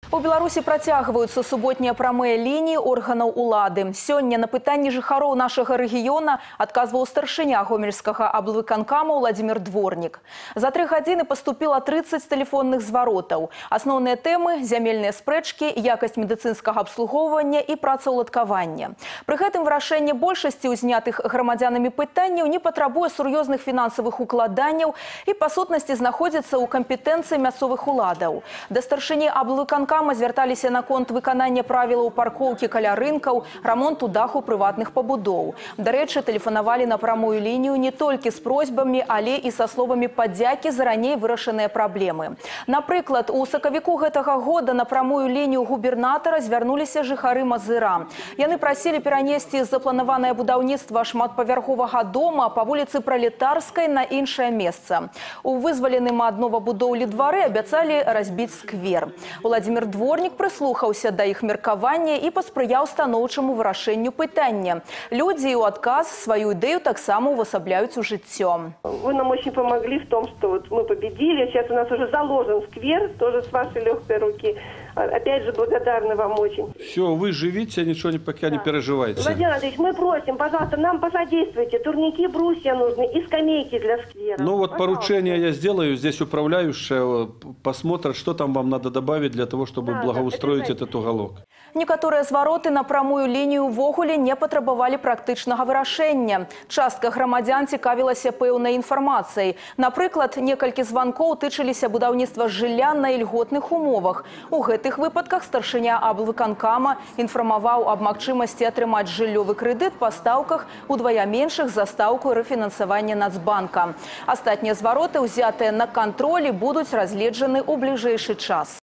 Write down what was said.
У Беларусі працягваюцца суботнія прамыя лініі органаў улады. Сёння на пытанні жыхароў нашага рэгіёна адказваў старшыня гомельскага аблвыканкама Владимир Дворник. За 3 гадзіны паступіла 30 тэлефонных зваротаў. Асноўныя тэмы – зямельныя спрэчкі, якасць медыцынскага абслугоўвання і працаўладкавання. Пры гэтым вырашэнне большасці ўзнятых грамадзянамі пытанняў не патрабуе сур'ёзных фінансавых укладанняў і па сутнасці знаходзіцца ў кампетэнцыі мясцовых уладаў. Да старшыні аблвыканкама звярталіся наконт выканання правілаў паркоўкі каля рынкаў, рамонту даху прыватных пабудоў. Дарэчы, тэлефанавалі на прамую лінію не толькі з просьбамі, але і са словамі падзякі за раней вырашаныя праблемы. Напрыклад, у сакавіку гэтага года на прамую лінію губернатара звярнуліся жыхары Мазыра. Яны прасілі перанесці запланаванае будаўніцтва шматпавярховага дома па вуліцы Пралетарскай на іншае месца. У вызваленым ад новабудоўлі двары абяцалі разбіць сквер. Владимир Дворник прыслухаўся да іх меркавання і паспрыяў станоўчаму вырашэнню пытання. Людзі ў адказ сваю ідэю таксама увасабляюць у жыццё. Вы нам очень помогли в том, что вот мы победили. Сейчас у нас уже заложен сквер, тоже с вашей легкой руки. Опять же, благодарны вам очень. Все, вы живите, ничего пока не переживайте. Владимир Андреевич, мы просим, пожалуйста, нам посодействуйте. Турники, брусья нужны и скамейки для сквера. Ну вот пожалуйста. поручение я сделаю. Здесь управляющая посмотрит, что там вам надо добавить для того, чтобы благоустроить этот уголок. Некаторыя звароты на прамую лінію ўвогуле не патрабавалі практычнага вырашэння. Частка грамадзян цікавілася пэўнай інфармацыяй. Напрыклад, некалькі званкоў тычыліся будаўніцтва жылля на ільготных умовах. У гэтых выпадках старшыня аблвыканкама інфармаваў аб магчымасці атрымаць жыллёвы крэдыт па стаўках удвая меншых за стаўку рэфінансавання Нацбанка. Астатнія звароты, узятыя на кантролі, будуць разгледжаны ў бліжэйшы час.